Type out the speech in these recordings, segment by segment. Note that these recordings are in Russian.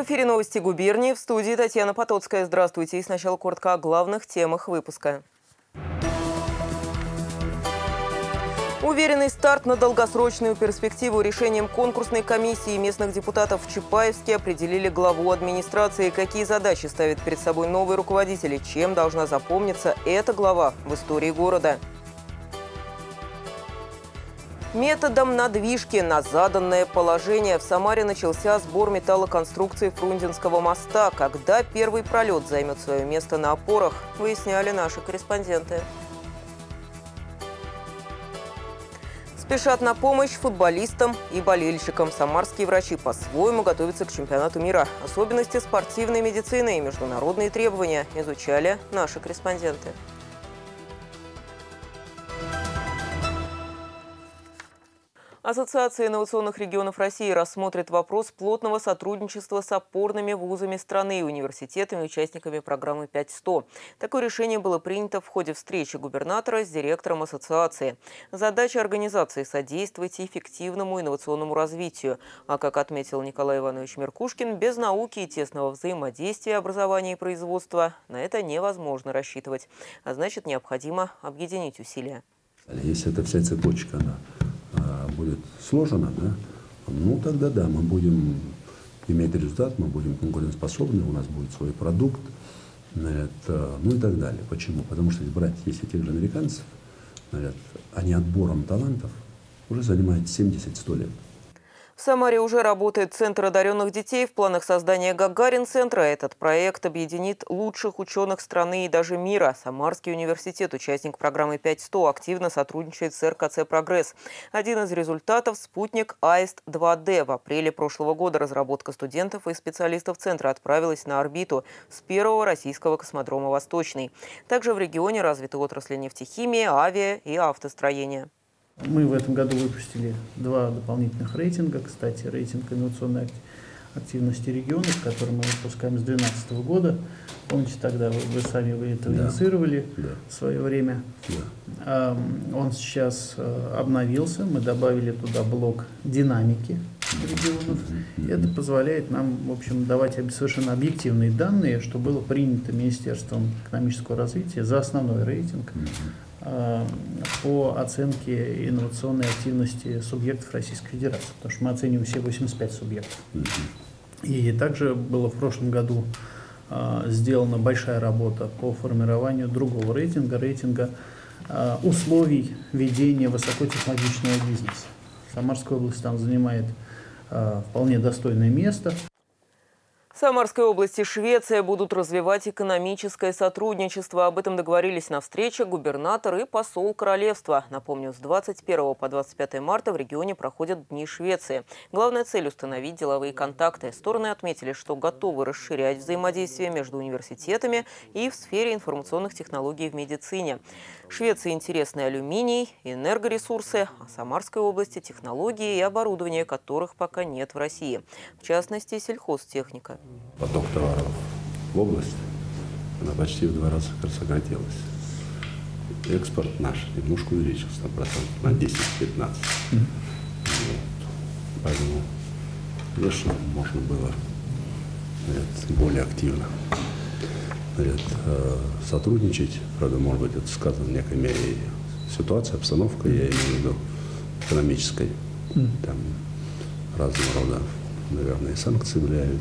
эфире новости губернии, в студии Татьяна Потоцкая. Здравствуйте. И сначала коротко о главных темах выпуска. Уверенный старт на долгосрочную перспективу. Решением конкурсной комиссии местных депутатов в Чапаевске определили главу администрации. Какие задачи ставит перед собой новый руководитель и чем должна запомниться эта глава в истории города. Методом надвижки на заданное положение в Самаре начался сбор металлоконструкций Фрунзенского моста. Когда первый пролет займет свое место на опорах, выясняли наши корреспонденты. Спешат на помощь футболистам и болельщикам. Самарские врачи по-своему готовятся к чемпионату мира. Особенности спортивной медицины и международные требования изучали наши корреспонденты. Ассоциация инновационных регионов России рассмотрит вопрос плотного сотрудничества с опорными вузами страны и университетами, участниками программы 5-100. Такое решение было принято в ходе встречи губернатора с директором ассоциации. Задача организации – содействовать эффективному инновационному развитию. А как отметил Николай Иванович Меркушкин, без науки и тесного взаимодействия образования и производства на это невозможно рассчитывать. А значит, необходимо объединить усилия. Если эта вся цепочка, она будет сложена, да, ну тогда да, мы будем иметь результат, мы будем конкурентоспособны, у нас будет свой продукт, это, ну и так далее. Почему? Потому что брать, если тех же американцев, они отбором талантов уже занимаются 70-100 лет. В Самаре уже работает Центр одаренных детей. В планах создания Гагарин-центра этот проект объединит лучших ученых страны и даже мира. Самарский университет, участник программы 5-100, активно сотрудничает с РКЦ «Прогресс». Один из результатов – спутник АИСТ-2D. В апреле прошлого года разработка студентов и специалистов центра отправилась на орбиту с первого российского космодрома «Восточный». Также в регионе развиты отрасли нефтехимии, авиа и автостроения. Мы в этом году выпустили 2 дополнительных рейтинга. Кстати, рейтинг инновационной активности регионов, который мы выпускаем с 2012 года. Помните, тогда вы сами это инициировали в свое время. Да. Он сейчас обновился. Мы добавили туда блок динамики регионов. Это позволяет нам, в общем, давать совершенно объективные данные, что было принято Министерством экономического развития за основной рейтинг по оценке инновационной активности субъектов Российской Федерации, потому что мы оцениваем все 85 субъектов. И также было в прошлом году сделана большая работа по формированию другого рейтинга условий ведения высокотехнологичного бизнеса. Самарская область там занимает вполне достойное место. В Самарской области и Швеция будут развивать экономическое сотрудничество. Об этом договорились на встрече губернатор и посол королевства. Напомню, с 21 по 25 марта в регионе проходят Дни Швеции. Главная цель – установить деловые контакты. Стороны отметили, что готовы расширять взаимодействие между университетами и в сфере информационных технологий в медицине. Швеции интересны алюминий, энергоресурсы, а Самарской области – технологии и оборудование, которых пока нет в России. В частности, сельхозтехника. Поток товаров в область, она почти в 2 раза сократилась. Экспорт наш немножко увеличился на 10-15. Поэтому, конечно, можно было более активно сотрудничать. Правда, может быть, это сказано в некой мере ситуация, обстановка, я имею в виду экономической. Там разного рода, наверное, санкции влияют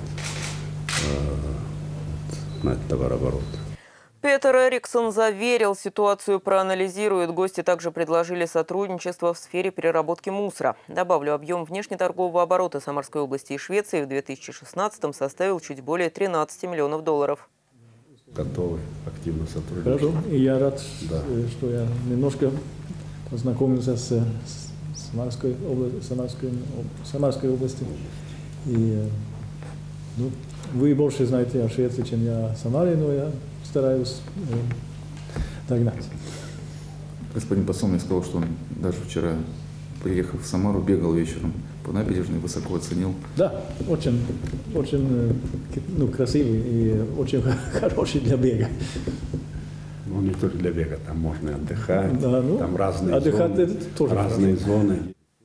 на этот товарооборот. Петер Эриксон заверил, ситуацию проанализируют. Гости также предложили сотрудничество в сфере переработки мусора. Добавлю, объем внешнеторгового оборота Самарской области и Швеции в 2016-м составил чуть более 13 миллионов долларов. Готовы активно сотрудничать. Хорошо. И я рад, что я немножко познакомился с Самарской областью. И, вы больше знаете о Швеции, чем я о Самаре, но я стараюсь догнать. Господин посол мне сказал, что он даже вчера, приехав в Самару, бегал вечером по набережной, высоко оценил. Да, очень красивый и очень хороший для бега. Ну, не только для бега, там можно отдыхать, там разные зоны.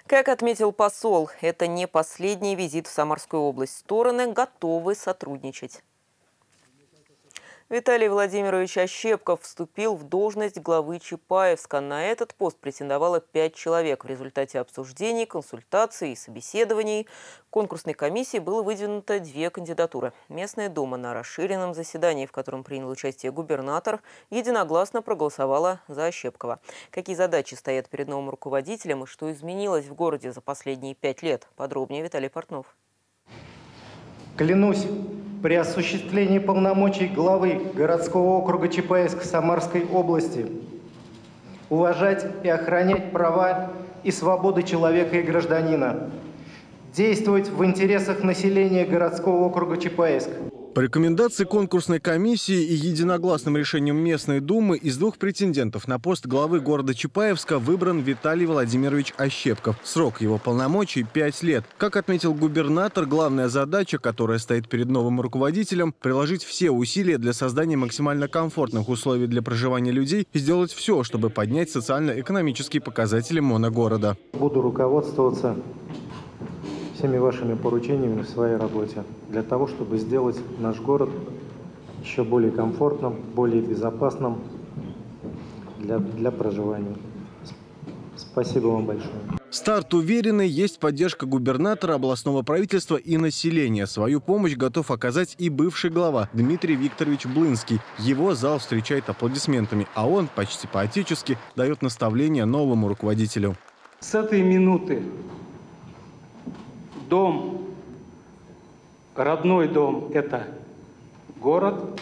Как отметил посол, это не последний визит в Самарскую область. Стороны готовы сотрудничать. Виталий Владимирович Ощепков вступил в должность главы Чапаевска. На этот пост претендовало 5 человек. В результате обсуждений, консультаций и собеседований конкурсной комиссии было выдвинуто 2 кандидатуры. Местная дума на расширенном заседании, в котором принял участие губернатор, единогласно проголосовала за Ощепкова. Какие задачи стоят перед новым руководителем и что изменилось в городе за последние 5 лет? Подробнее Виталий Портнов. Клянусь при осуществлении полномочий главы городского округа Чапаевск Самарской области уважать и охранять права и свободы человека и гражданина, действовать в интересах населения городского округа Чапаевск. По рекомендации конкурсной комиссии и единогласным решением местной думы из 2 претендентов на пост главы города Чапаевска выбран Виталий Владимирович Ощепков. Срок его полномочий – 5 лет. Как отметил губернатор, главная задача, которая стоит перед новым руководителем – приложить все усилия для создания максимально комфортных условий для проживания людей и сделать все, чтобы поднять социально-экономические показатели моногорода. Буду руководствоваться всеми вашими поручениями в своей работе для того, чтобы сделать наш город еще более комфортным, более безопасным для проживания. Спасибо вам большое. Старт уверенный, есть поддержка губернатора, областного правительства и населения. Свою помощь готов оказать и бывший глава Дмитрий Викторович Блынский. Его зал встречает аплодисментами, а он почти по-отечески дает наставления новому руководителю. С этой минуты дом, родной дом – это город,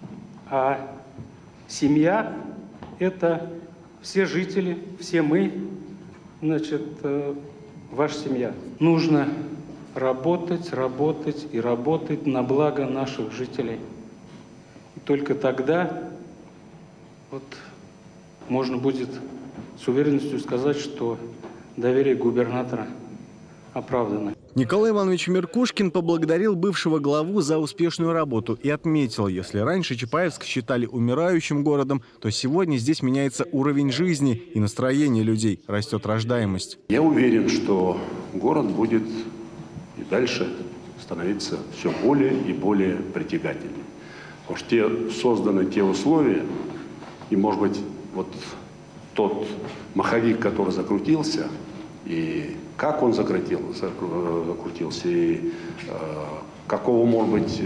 а семья – это все жители, все мы, значит, ваша семья. Нужно работать, работать и работать на благо наших жителей. И только тогда вот можно будет с уверенностью сказать, что доверие губернатора оправдано. Николай Иванович Меркушкин поблагодарил бывшего главу за успешную работу и отметил, если раньше Чапаевск считали умирающим городом, то сегодня здесь меняется уровень жизни и настроение людей, растет рождаемость. Я уверен, что город будет и дальше становиться все более и более притягательным. Потому что созданы те условия, и, может быть, вот тот маховик, который закрутился, и как он закрутился, и какого, может быть,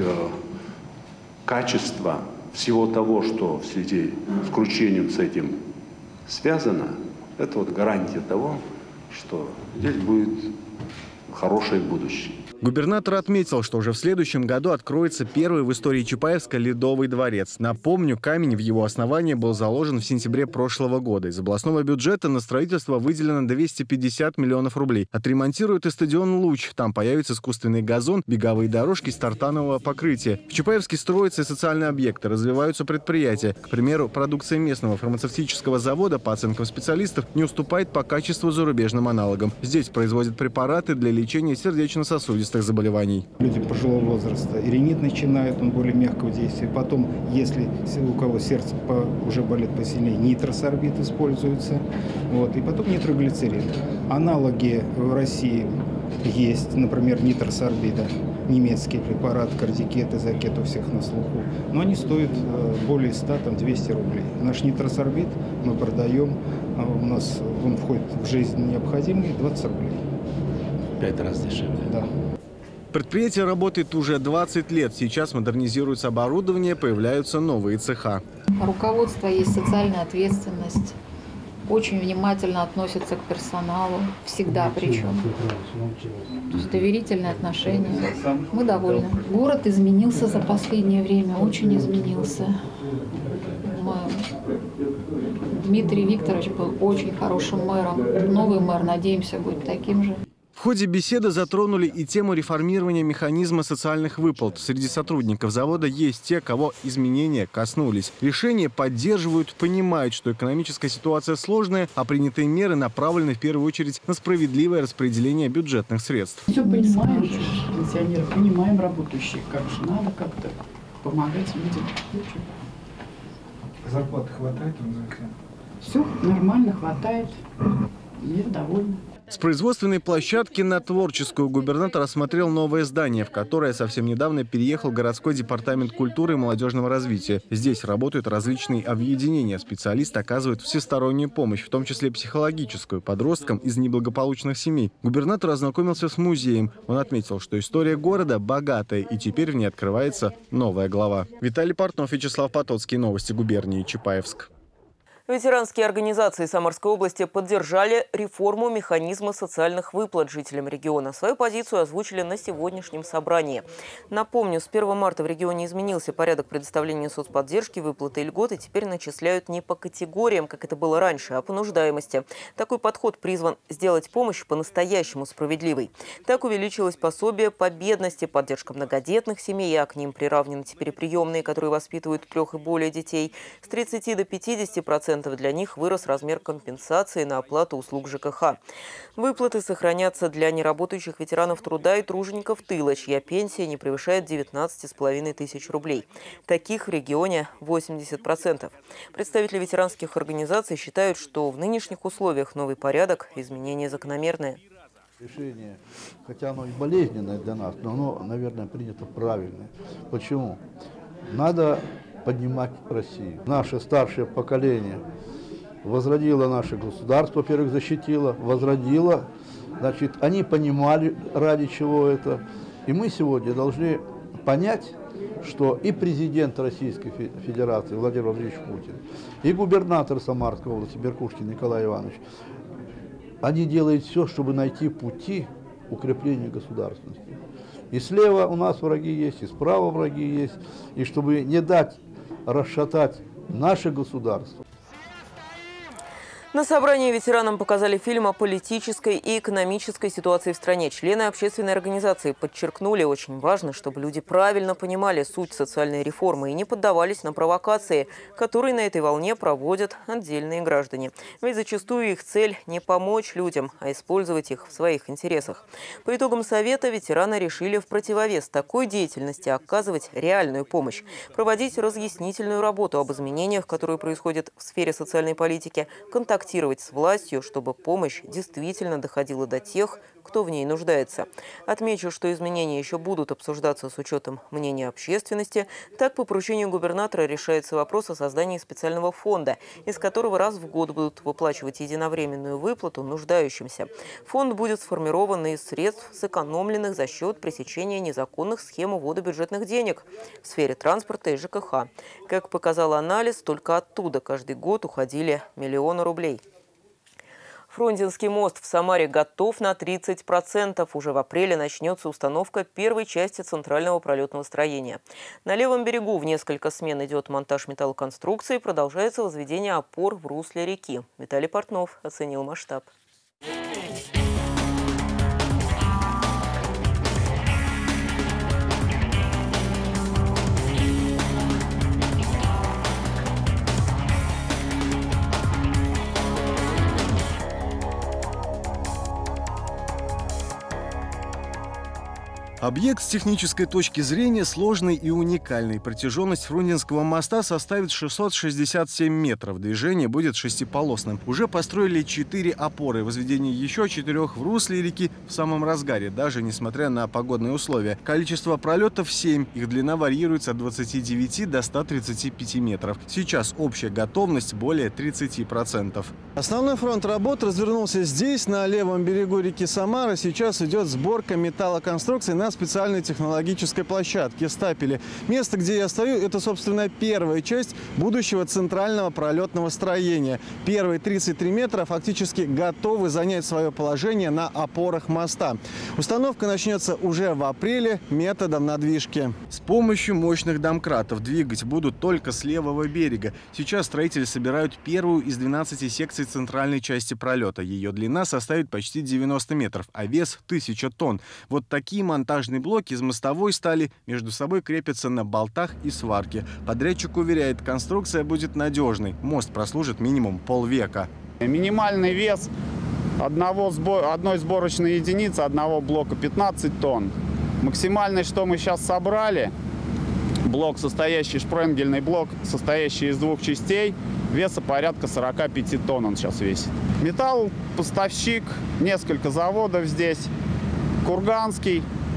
качества всего того, что в связи с кручением с этим связано, это вот гарантия того, что здесь будет хорошее будущее. Губернатор отметил, что уже в следующем году откроется первый в истории Чапаевска Ледовый дворец. Напомню, камень в его основании был заложен в сентябре прошлого года. Из областного бюджета на строительство выделено 250 миллионов рублей. Отремонтируют и стадион «Луч». Там появится искусственный газон, беговые дорожки с тартанового покрытия. В Чапаевске строятся и социальные объекты, развиваются предприятия. К примеру, продукция местного фармацевтического завода, по оценкам специалистов, не уступает по качеству зарубежным аналогам. Здесь производят препараты для лечения сердечно-сосудистых заболеваний. Люди пожилого возраста, ринит начинает, он более мягкого действия. Потом, если у кого сердце уже болит посильнее, нитросорбит используется. Вот, и потом нитроглицерин. Аналоги в России есть, например, нитросорбида. Немецкий препарат, кардикет, изокет у всех на слуху. Но они стоят более 100-200 рублей. Наш нитросорбит мы продаем, у нас он входит в жизнь необходимый, 20 рублей. 5 раз дешевле. Да. Предприятие работает уже 20 лет. Сейчас модернизируется оборудование, появляются новые цеха. Руководство есть социальная ответственность. Очень внимательно относятся к персоналу. Всегда причем. То есть доверительные отношения. Мы довольны. Город изменился за последнее время. Очень изменился. Дмитрий Викторович был очень хорошим мэром. Новый мэр, надеемся, будет таким же. В ходе беседы затронули и тему реформирования механизма социальных выплат. Среди сотрудников завода есть те, кого изменения коснулись. Решения поддерживают, понимают, что экономическая ситуация сложная, а принятые меры направлены в первую очередь на справедливое распределение бюджетных средств. Все понимаем, пенсионеры, понимаем работающих, как же надо как-то помогать людям. Зарплаты хватает? Все нормально, хватает. Я довольна. С производственной площадки на Творческую губернатор осмотрел новое здание, в которое совсем недавно переехал городской департамент культуры и молодежного развития. Здесь работают различные объединения. Специалисты оказывают всестороннюю помощь, в том числе психологическую, подросткам из неблагополучных семей. Губернатор ознакомился с музеем. Он отметил, что история города богатая, и теперь в ней открывается новая глава. Виталий Портнов, Вячеслав Потоцкий. Новости губернии Чапаевск. Ветеранские организации Самарской области поддержали реформу механизма социальных выплат жителям региона. Свою позицию озвучили на сегодняшнем собрании. Напомню, с 1 марта в регионе изменился порядок предоставления соцподдержки, выплаты и льготы теперь начисляют не по категориям, как это было раньше, а по нуждаемости. Такой подход призван сделать помощь по-настоящему справедливой. Так увеличилось пособие по бедности, поддержка многодетных семей, а к ним приравнены теперь и приемные, которые воспитывают 3 и более детей. С 30 до 50% для них вырос размер компенсации на оплату услуг ЖКХ. Выплаты сохранятся для неработающих ветеранов труда и тружеников тыла, чья пенсия не превышает 19,5 тысяч рублей. Таких в регионе 80%. Представители ветеранских организаций считают, что в нынешних условиях новый порядок – изменение закономерное. Решение, хотя оно и болезненное для нас, но оно, наверное, принято правильное. Почему? Надо поднимать Россию. Наше старшее поколение возродило наше государство, во-первых, защитило, возродило. Значит, они понимали, ради чего это. И мы сегодня должны понять, что и президент Российской Федерации Владимир Владимирович Путин, и губернатор Самарской области Беркушкин Николай Иванович, они делают все, чтобы найти пути укрепления государственности. И слева у нас враги есть, и справа враги есть. И чтобы не дать расшатать наше государство. На собрании ветеранам показали фильм о политической и экономической ситуации в стране. Члены общественной организации подчеркнули, очень важно, чтобы люди правильно понимали суть социальной реформы и не поддавались на провокации, которые на этой волне проводят отдельные граждане. Ведь зачастую их цель не помочь людям, а использовать их в своих интересах. По итогам совета ветераны решили в противовес такой деятельности оказывать реальную помощь, проводить разъяснительную работу об изменениях, которые происходят в сфере социальной политики, контактировать с властью, чтобы помощь действительно доходила до тех, кто в ней нуждается. Отмечу, что изменения еще будут обсуждаться с учетом мнения общественности. Так, по поручению губернатора решается вопрос о создании специального фонда, из которого раз в год будут выплачивать единовременную выплату нуждающимся. Фонд будет сформирован из средств, сэкономленных за счет пресечения незаконных схем увода бюджетных денег в сфере транспорта и ЖКХ. Как показал анализ, только оттуда каждый год уходили миллионы рублей. Фрунзенский мост в Самаре готов на 30%. Уже в апреле начнется установка первой части центрального пролетного строения. На левом берегу в несколько смен идет монтаж металлоконструкции, продолжается возведение опор в русле реки. Виталий Портнов оценил масштаб. Объект с технической точки зрения сложный и уникальный. Протяженность Фрунзенского моста составит 667 метров. Движение будет шестиполосным. Уже построили 4 опоры. Возведение еще 4 в русле реки в самом разгаре, даже несмотря на погодные условия. Количество пролетов 7. Их длина варьируется от 29 до 135 метров. Сейчас общая готовность более 30%. Основной фронт работ развернулся здесь, на левом берегу реки Самара. Сейчас идет сборка металлоконструкций на специальной технологической площадке «Стапели». Место, где я стою, это, собственно, первая часть будущего центрального пролетного строения. Первые 33 метра фактически готовы занять свое положение на опорах моста. Установка начнется уже в апреле методом надвижки. С помощью мощных домкратов двигать будут только с левого берега. Сейчас строители собирают первую из 12 секций центральной части пролета. Ее длина составит почти 90 метров, а вес 1000 тонн. Вот такие монтажные блоки из мостовой стали между собой крепятся на болтах и сварке. Подрядчик уверяет, конструкция будет надежной. Мост прослужит минимум полвека. Минимальный вес одной сборочной единицы, одного блока 15 тонн. Максимальное, что мы сейчас собрали, Блок, шпренгельный блок, состоящий из 2 частей, веса порядка 45 тонн он сейчас весит. Металл, поставщик, несколько заводов здесь. Курганский,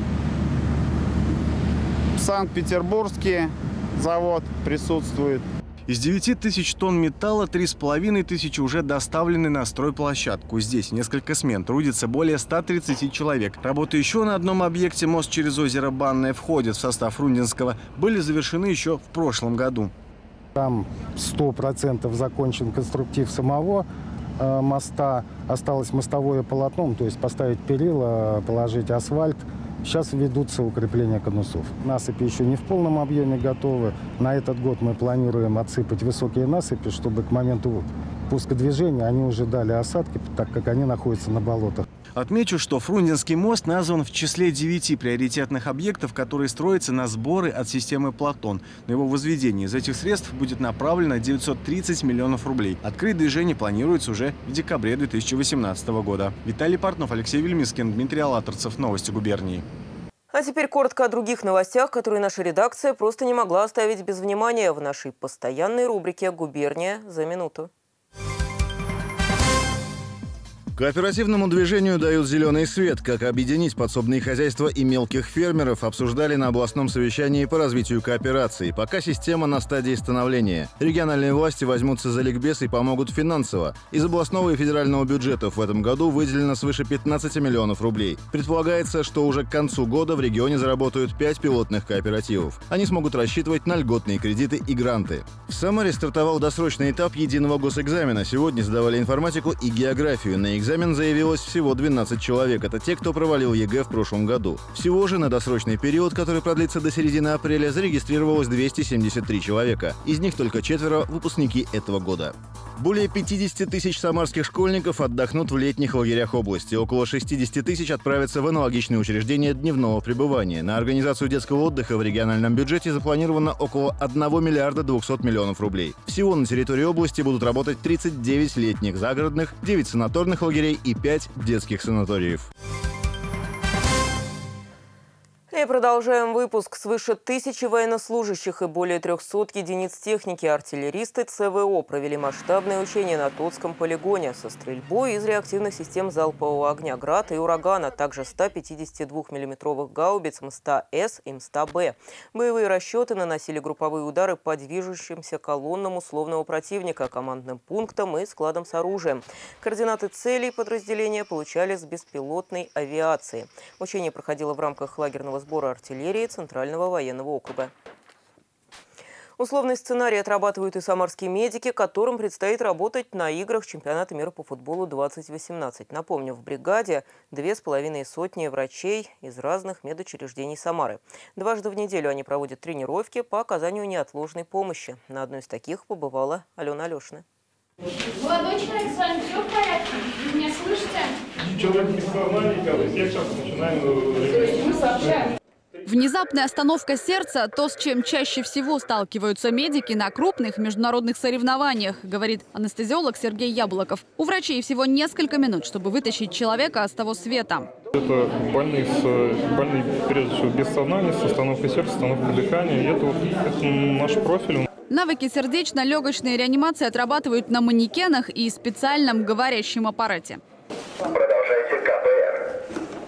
Санкт-Петербургский завод присутствует. Из 9000 тонн металла 3500 уже доставлены на стройплощадку. Здесь несколько смен трудится более 130 человек. Работы еще на одном объекте, мост через озеро Банное, входит в состав Фрунзенского, были завершены еще в прошлом году. Там 100% закончен конструктив самого моста. Осталось мостовое полотно, то есть поставить перила, положить асфальт. Сейчас ведутся укрепления конусов. Насыпи еще не в полном объеме готовы. На этот год мы планируем отсыпать высокие насыпи, чтобы к моменту пуска движения они уже дали осадки, так как они находятся на болотах. Отмечу, что Фрунзенский мост назван в числе 9 приоритетных объектов, которые строятся на сборы от системы «Платон». На его возведение из этих средств будет направлено 930 миллионов рублей. Открыть движение планируется уже в декабре 2018 года. Виталий Портнов, Алексей Вельмискин, Дмитрий Алаторцев. Новости губернии. А теперь коротко о других новостях, которые наша редакция просто не могла оставить без внимания в нашей постоянной рубрике «Губерния за минуту». Кооперативному движению дают зеленый свет. Как объединить подсобные хозяйства и мелких фермеров, обсуждали на областном совещании по развитию кооперации. Пока система на стадии становления. Региональные власти возьмутся за ликбез и помогут финансово. Из областного и федерального бюджетов в этом году выделено свыше 15 миллионов рублей. Предполагается, что уже к концу года в регионе заработают 5 пилотных кооперативов. Они смогут рассчитывать на льготные кредиты и гранты. В Самаре стартовал досрочный этап единого госэкзамена. Сегодня сдавали информатику и географию. На экзамен заявилось всего 12 человек. Это те, кто провалил ЕГЭ в прошлом году. Всего же на досрочный период, который продлится до середины апреля, зарегистрировалось 273 человека. Из них только 4 выпускники этого года. Более 50 тысяч самарских школьников отдохнут в летних лагерях области. Около 60 тысяч отправятся в аналогичные учреждения дневного пребывания. На организацию детского отдыха в региональном бюджете запланировано около 1 миллиарда 200 миллионов рублей. Всего на территории области будут работать 39 летних загородных, 9 санаторных лагерей и 5 детских санаториев. И продолжаем выпуск. Свыше 1000 военнослужащих и более 300 единиц техники артиллеристы ЦВО провели масштабные учения на Тотском полигоне со стрельбой из реактивных систем залпового огня «Град» и «Ураган», а также 152-мм гаубиц МСТА-С и МСТА-Б. Боевые расчеты наносили групповые удары по движущимся колоннам условного противника, командным пунктам и складам с оружием. Координаты целей подразделения получали с беспилотной авиации. Учение проходило в рамках лагерного сбора артиллерии Центрального военного округа. Условный сценарий отрабатывают и самарские медики, которым предстоит работать на играх чемпионата мира по футболу 2018. Напомню, в бригаде 2500 врачей из разных медучреждений Самары. Дважды в неделю они проводят тренировки по оказанию неотложной помощи. На одной из таких побывала Алена Алешина. Молодой человек, с вами все в порядке? Вы меня слышите? Человек без сознания, я сейчас начинаю... Мы сообщаем. Внезапная остановка сердца – то, с чем чаще всего сталкиваются медики на крупных международных соревнованиях, говорит анестезиолог Сергей Яблоков. У врачей всего несколько минут, чтобы вытащить человека с того света. Это больные, прежде всего, без сознания, с остановкой сердца, остановкой дыхания. И это наш профиль. Навыки сердечно-легочной реанимации отрабатывают на манекенах и специальном говорящем аппарате. Продолжайте КПР.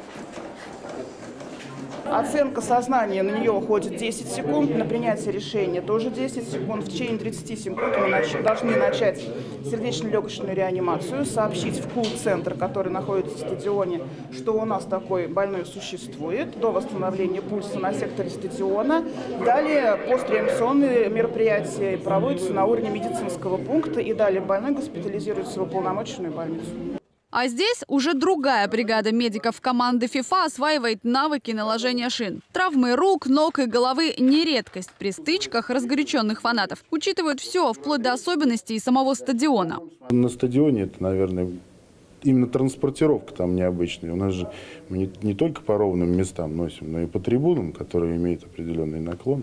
Оценка сознания, на нее уходит 10 секунд, на принятие решения тоже 10 секунд. В течение 30 секунд мы должны начать сердечно-легочную реанимацию, сообщить в КУЛ-центр, который находится в стадионе, что у нас такой больной существует, до восстановления пульса на секторе стадиона. Далее постреанимационные мероприятия проводятся на уровне медицинского пункта, и далее больной госпитализируется в уполномоченную больницу. А здесь уже другая бригада медиков команды ФИФА осваивает навыки наложения шин. Травмы рук, ног и головы – не редкость при стычках разгоряченных фанатов. Учитывают все, вплоть до особенностей самого стадиона. На стадионе это, наверное, именно транспортировка там необычная. У нас же мы не только по ровным местам носим, но и по трибунам, которые имеют определенный наклон.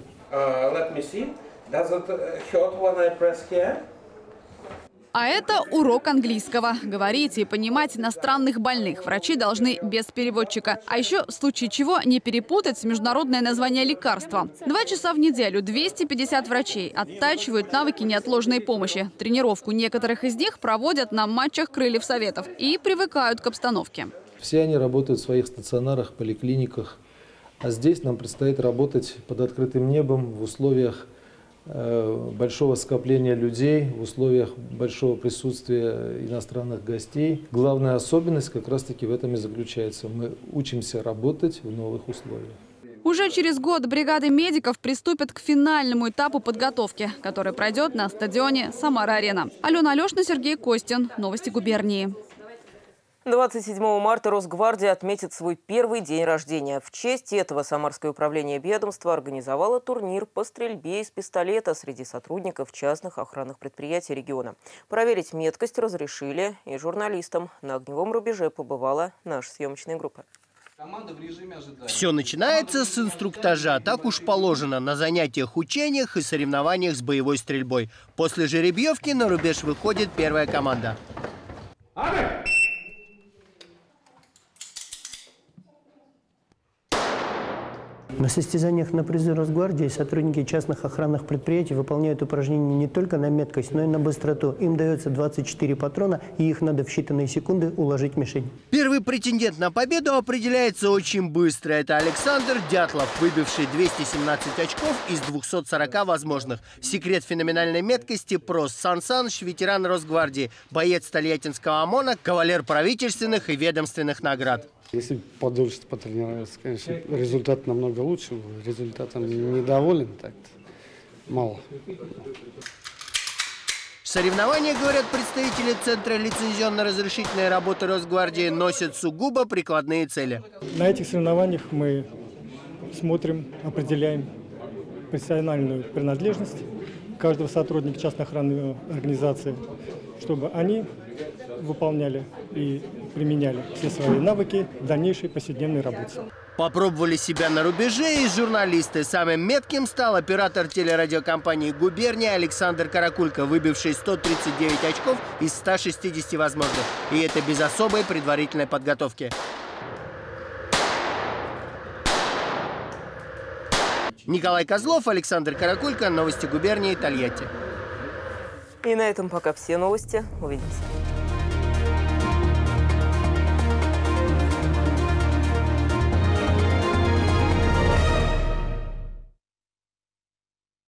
А это урок английского. Говорить и понимать иностранных больных врачи должны без переводчика. А еще, в случае чего, не перепутать международное название лекарства. 2 часа в неделю 250 врачей оттачивают навыки неотложной помощи. Тренировку некоторых из них проводят на матчах крыльев Советов и привыкают к обстановке. Все они работают в своих стационарах, поликлиниках. А здесь нам предстоит работать под открытым небом в условиях большого скопления людей, в условиях большого присутствия иностранных гостей. Главная особенность как раз-таки в этом и заключается. Мы учимся работать в новых условиях. Уже через год бригады медиков приступят к финальному этапу подготовки, который пройдет на стадионе «Самара-Арена». Алена Алешина, Сергей Костин. Новости губернии. 27 марта Росгвардия отметит свой первый день рождения. В честь этого Самарское управление ведомства организовало турнир по стрельбе из пистолета среди сотрудников частных охранных предприятий региона. Проверить меткость разрешили и журналистам. На огневом рубеже побывала наша съемочная группа. Все начинается с инструктажа. Так уж положено на занятиях, учениях и соревнованиях с боевой стрельбой. После жеребьевки на рубеж выходит первая команда. На состязаниях на призы Росгвардии сотрудники частных охранных предприятий выполняют упражнения не только на меткость, но и на быстроту. Им дается 24 патрона, и их надо в считанные секунды уложить в мишень. Первый претендент на победу определяется очень быстро. Это Александр Дятлов, выбивший 217 очков из 240 возможных. Секрет феноменальной меткости прост. Сан Саныч, ветеран Росгвардии, боец Тольяттинского ОМОНа, кавалер правительственных и ведомственных наград. Если подольше потренироваться, конечно, результат намного лучше. Результатом недоволен, так-то мало. Соревнования, говорят представители Центра лицензионно-разрешительной работы Росгвардии, носят сугубо прикладные цели. На этих соревнованиях мы смотрим, определяем профессиональную принадлежность каждого сотрудника частной охранной организации, чтобы они выполняли и применяли все свои навыки в дальнейшей повседневной работе. Попробовали себя на рубеже и журналисты. Самым метким стал оператор телерадиокомпании «Губерния» Александр Каракулько, выбивший 139 очков из 160 возможных. И это без особой предварительной подготовки. Николай Козлов, Александр Каракулько. Новости губернии, Тольятти. И на этом пока все новости. Увидимся.